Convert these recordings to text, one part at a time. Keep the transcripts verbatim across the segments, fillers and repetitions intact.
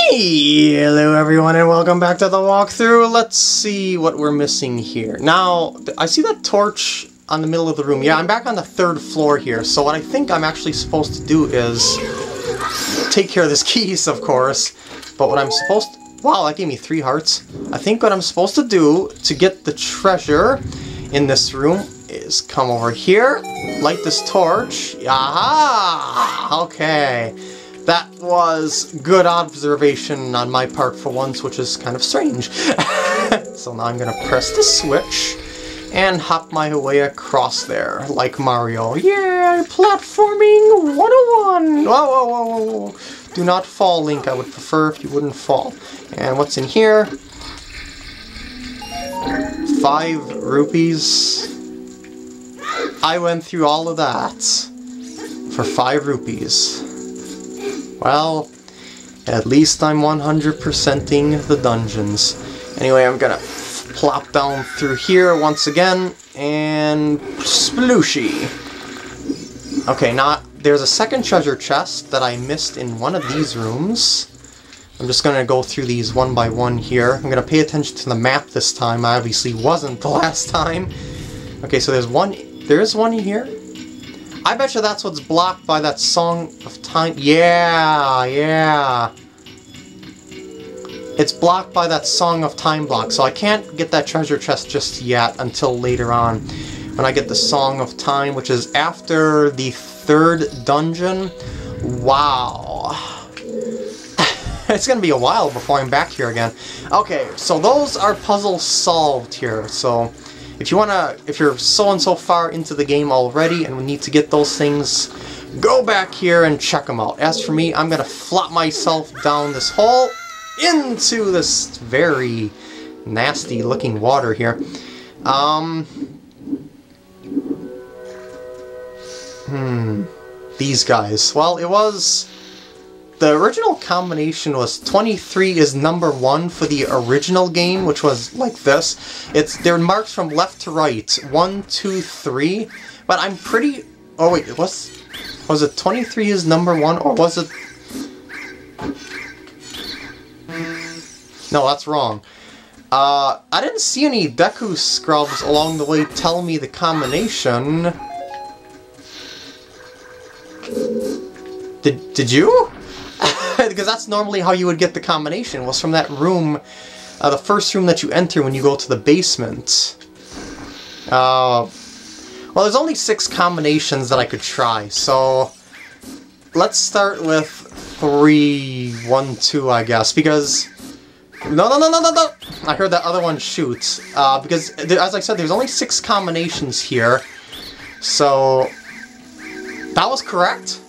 Hello everyone and welcome back to the walkthrough. Let's see what we're missing here. Now, I see that torch on the middle of the room. Yeah, I'm back on the third floor here, so what I think I'm actually supposed to do is take care of this keys, of course. But what I'm supposed to... Wow, that gave me three hearts. I think what I'm supposed to do to get the treasure in this room is come over here, light this torch. Aha! Okay. That was good observation on my part for once, which is kind of strange. So now I'm gonna press the switch and hop my way across there, like Mario. Yeah, platforming one oh one! Whoa, whoa, whoa, whoa, whoa. Do not fall, Link. I would prefer if you wouldn't fall. And what's in here? Five rupees. I went through all of that for five rupees. Well, at least I'm one hundred percenting the dungeons. Anyway, I'm gonna plop down through here once again, and splooshy. Okay, now there's a second treasure chest that I missed in one of these rooms. I'm just gonna go through these one by one here. I'm gonna pay attention to the map this time. I obviously wasn't the last time. Okay, so there's one, there's one here. I bet you that's what's blocked by that Song of Time. Yeah, yeah. It's blocked by that Song of Time block, so I can't get that treasure chest just yet until later on. When I get the Song of Time, which is after the third dungeon. Wow. It's gonna be a while before I'm back here again. Okay, so those are puzzles solved here, so... If you wanna, if you're so and so far into the game already and we need to get those things, go back here and check them out. As for me, I'm gonna flop myself down this hole into this very nasty looking water here. Um, hmm, these guys. Well, it was... The original combination was twenty-three is number one for the original game, which was like this. It's they're marked from left to right, one, two, three. But I'm pretty. Oh wait, was was it twenty-three is number one, or was it? No, that's wrong. Uh, I didn't see any Deku scrubs along the way telling me the combination. Did did you? Because that's normally how you would get the combination, was from that room, uh, the first room that you enter when you go to the basement. Uh, well, there's only six combinations that I could try, so let's start with three, one, two, I guess, because... No, no, no, no, no, no! I heard that other one shoot, uh, because, as I said, there's only six combinations here, so... That was correct?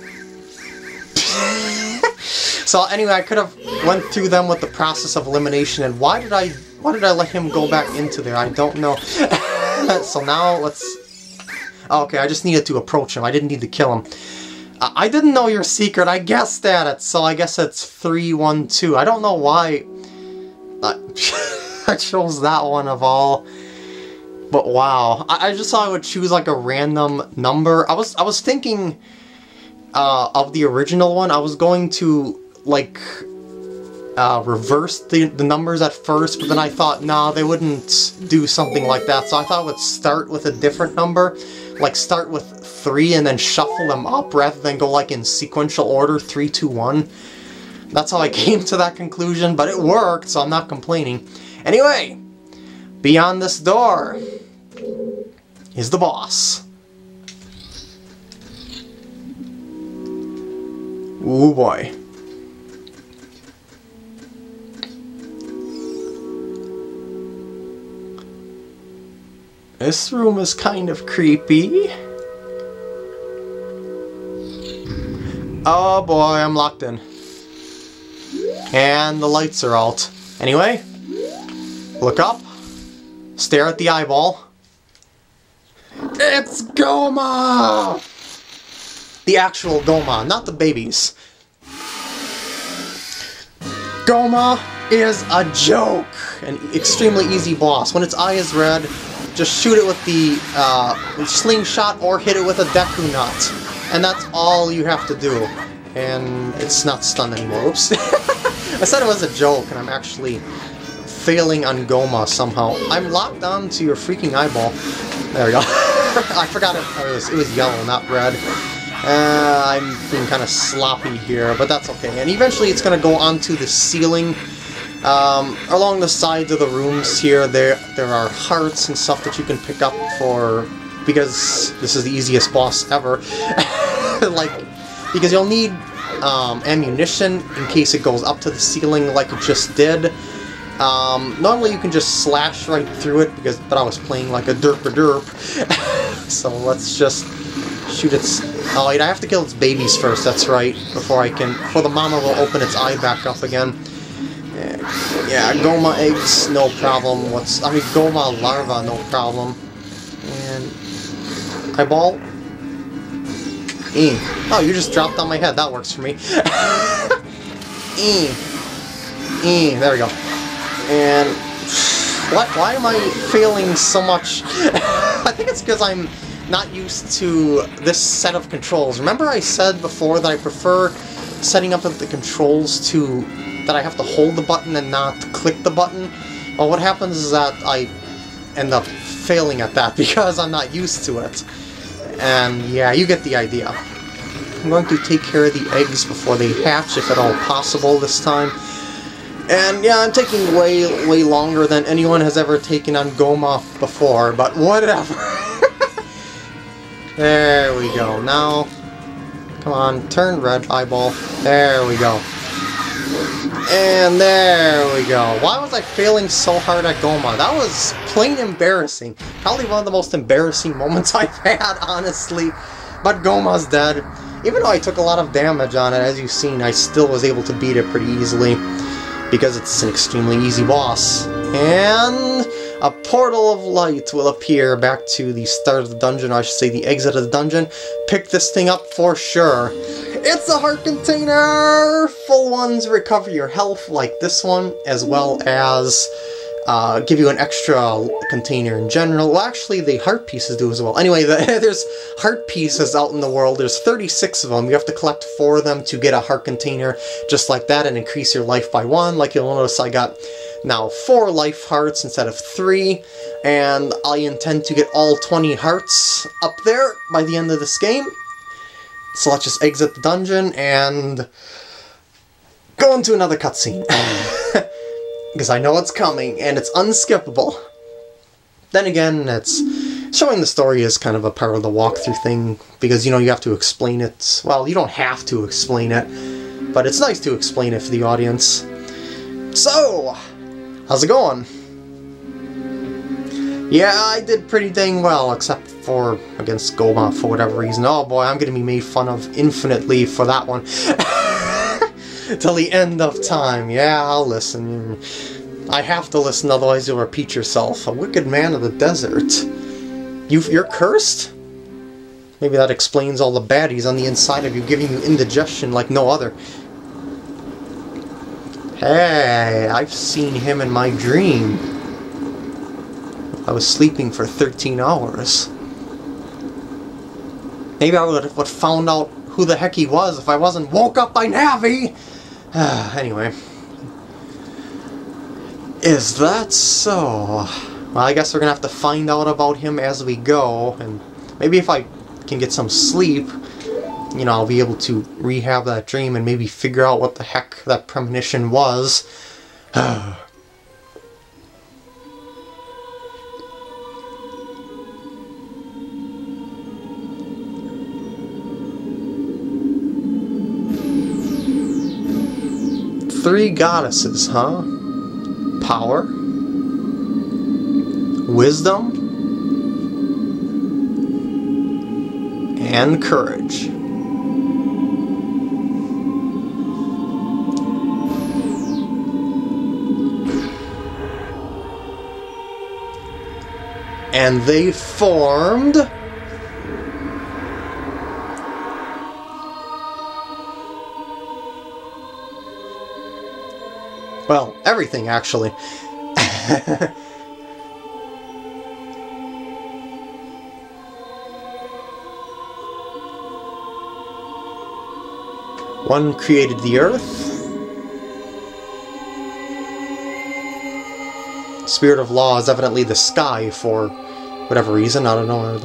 So anyway, I could have went through them with the process of elimination, and why did I why did I let him go back into there? I don't know. So now let's... Okay, I just needed to approach him. I didn't need to kill him. Uh, I didn't know your secret. I guessed at it, so I guess it's three, one, two. I don't know why uh, I chose that one of all. But wow, I, I just thought I would choose like a random number. I was I was thinking uh, of the original one. I was going to like uh, reverse the, the numbers at first, but then I thought, nah, they wouldn't do something like that, so I thought I would start with a different number, like start with three and then shuffle them up rather than go like in sequential order, three, two, one. That's how I came to that conclusion, but it worked, so I'm not complaining. Anyway, beyond this door is the boss. Ooh boy. This room is kind of creepy. Oh boy, I'm locked in. And the lights are out. Anyway, look up, stare at the eyeball. It's Goma! The actual Goma, not the babies. Goma is a joke! An extremely easy boss. When its eye is red, just shoot it with the uh, slingshot or hit it with a Deku nut. And that's all you have to do. And it's not stunned anymore. Oops. I said it was a joke, and I'm actually failing on Goma somehow. I'm locked on to your freaking eyeball. There we go. I forgot it, it, was, it was yellow, not red. Uh, I'm being kind of sloppy here, but that's okay. And eventually it's going to go onto the ceiling. Um, along the sides of the rooms here, there there are hearts and stuff that you can pick up for, because this is the easiest boss ever. Like, because you'll need um, ammunition in case it goes up to the ceiling like it just did. Um, normally you can just slash right through it, because but I was playing like a derp-a-derp. So let's just shoot its... Oh wait, I have to kill its babies first, that's right, before I can... before the mama will open its eye back up again. Yeah, Goma eggs, no problem. What's... I mean, Goma larva, no problem. And... eyeball? E. Oh, you just dropped on my head, that works for me. E. E. There we go. And... what? Why am I failing so much? I think it's because I'm not used to this set of controls. Remember I said before that I prefer setting up the controls to... that I have to hold the button and not click the button? Well, what happens is that I end up failing at that because I'm not used to it. And yeah, you get the idea. I'm going to take care of the eggs before they hatch, if at all possible this time. And yeah, I'm taking way, way longer than anyone has ever taken on Goma before, but whatever. There we go. Now, come on, turn red, eyeball. There we go. And there we go. Why was I failing so hard at Goma? That was plain embarrassing. Probably one of the most embarrassing moments I've had, honestly. But Goma's dead. Even though I took a lot of damage on it, as you've seen, I still was able to beat it pretty easily. Because it's an extremely easy boss. And a portal of light will appear back to the start of the dungeon, or I should say the exit of the dungeon. Pick this thing up for sure. It's a heart container! Full ones recover your health like this one, as well as uh, give you an extra container in general. Well, actually, the heart pieces do as well. Anyway, the, there's heart pieces out in the world. There's thirty-six of them. You have to collect four of them to get a heart container just like that and increase your life by one. Like you'll notice, I got now four life hearts instead of three, and I intend to get all twenty hearts up there by the end of this game. So let's just exit the dungeon and go into another cutscene. Because I know it's coming, and it's unskippable. Then again, it's showing the story is kind of a part of the walkthrough thing, because, you know, you have to explain it. Well, you don't have to explain it, but it's nice to explain it for the audience. So, how's it going? Yeah, I did pretty dang well, except for against Goma for whatever reason. Oh boy, I'm gonna be made fun of infinitely for that one. Till the end of time. Yeah, I'll listen. I have to listen, otherwise you'll repeat yourself. A wicked man of the desert. You, you're cursed? Maybe that explains all the baddies on the inside of you, giving you indigestion like no other. Hey, I've seen him in my dream. I was sleeping for thirteen hours. Maybe I would have found out who the heck he was if I wasn't woke up by Navi! Anyway. Is that so? Well, I guess we're gonna have to find out about him as we go, and maybe if I can get some sleep, you know, I'll be able to rehab that dream and maybe figure out what the heck that premonition was. Three goddesses, huh? Power, wisdom, and courage. And they formed... well, everything, actually. One created the earth, Spirit of Law is evidently the sky for whatever reason, I don't know.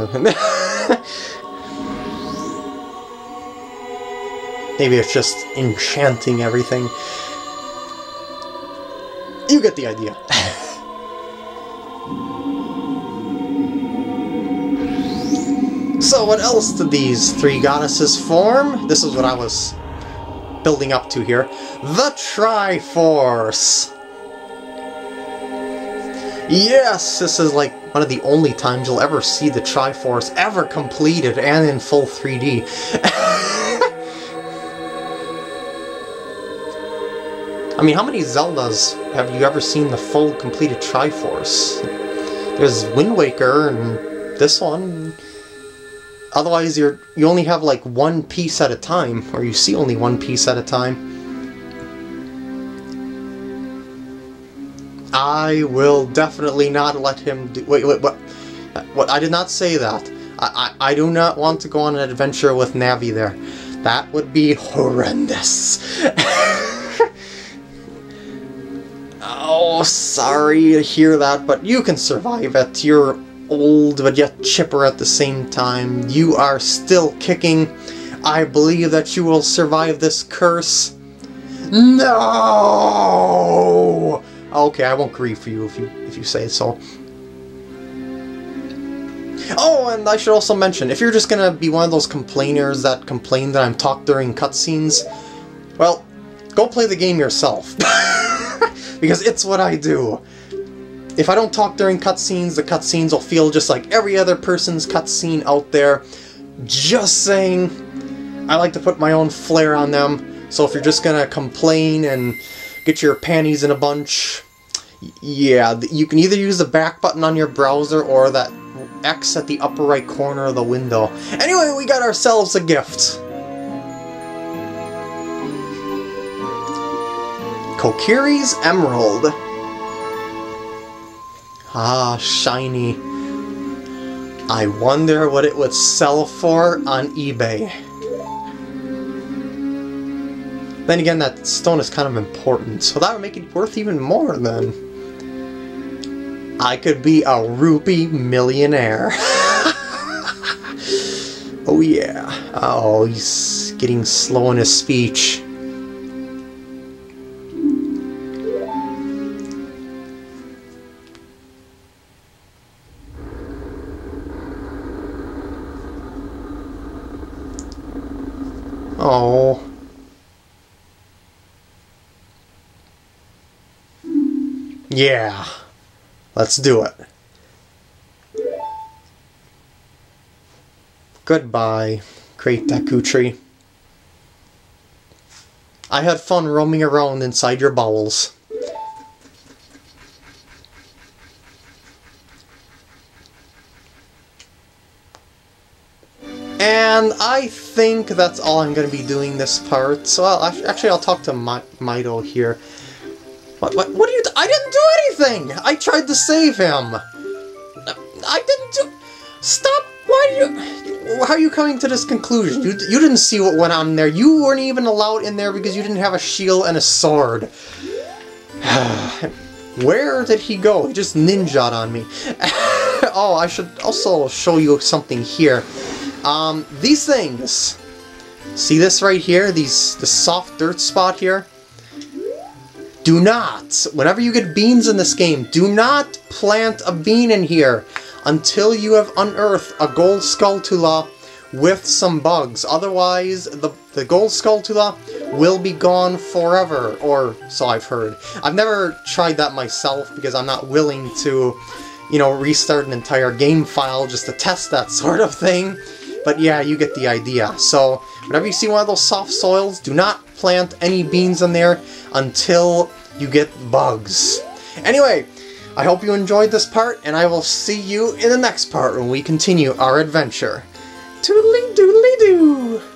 Maybe it's just enchanting everything. You get the idea. So what else did these three goddesses form? This is what I was building up to here. The Triforce! Yes, this is like one of the only times you'll ever see the Triforce ever completed and in full three D. I mean, how many Zeldas have you ever seen the full completed Triforce? There's Wind Waker and this one. Otherwise, you're you only have like one piece at a time, or you see only one piece at a time. I will definitely not let him do. Wait, wait, what? What? I did not say that. I, I, I do not want to go on an adventure with Navi there. That would be horrendous. Oh, sorry to hear that, but you can survive it. You're old, but yet chipper at the same time. You are still kicking. I believe that you will survive this curse. No! Okay, I won't grieve for you if you if you say so. Oh, and I should also mention, if you're just gonna be one of those complainers that complain that I'm talked during cutscenes, well, go play the game yourself. Because it's what I do. If I don't talk during cutscenes, the cutscenes will feel just like every other person's cutscene out there. Just saying, I like to put my own flair on them, so if you're just gonna complain and get your panties in a bunch, yeah, you can either use the back button on your browser or that X at the upper right corner of the window. Anyway, we got ourselves a gift. Kokiri's Emerald. Ah, shiny. I wonder what it would sell for on eBay. Then again, that stone is kind of important, so that would make it worth even more then. I could be a rupee millionaire. Oh yeah. Oh, he's getting slow in his speech. Oh. Yeah. Let's do it. Goodbye, great Deku tree. I had fun roaming around inside your bowels. And I think that's all I'm going to be doing this part. So I'll, actually, I'll talk to My Mito here. What? What? What are you? I didn't do anything. I tried to save him. I didn't do. Stop! Why are you? How are you coming to this conclusion? You you didn't see what went on there. You weren't even allowed in there because you didn't have a shield and a sword. Where did he go? He just ninja'd on me. Oh, I should also show you something here. Um, these things. See this right here? These the soft dirt spot here. Do not, whenever you get beans in this game, do not plant a bean in here until you have unearthed a gold Skulltula with some bugs. Otherwise, the, the gold Skulltula will be gone forever, or so I've heard. I've never tried that myself because I'm not willing to, you know, restart an entire game file just to test that sort of thing. But yeah, you get the idea. So, whenever you see one of those soft soils, do not plant any beans in there until you get bugs. Anyway, I hope you enjoyed this part, and I will see you in the next part when we continue our adventure. Toodly doodly doo!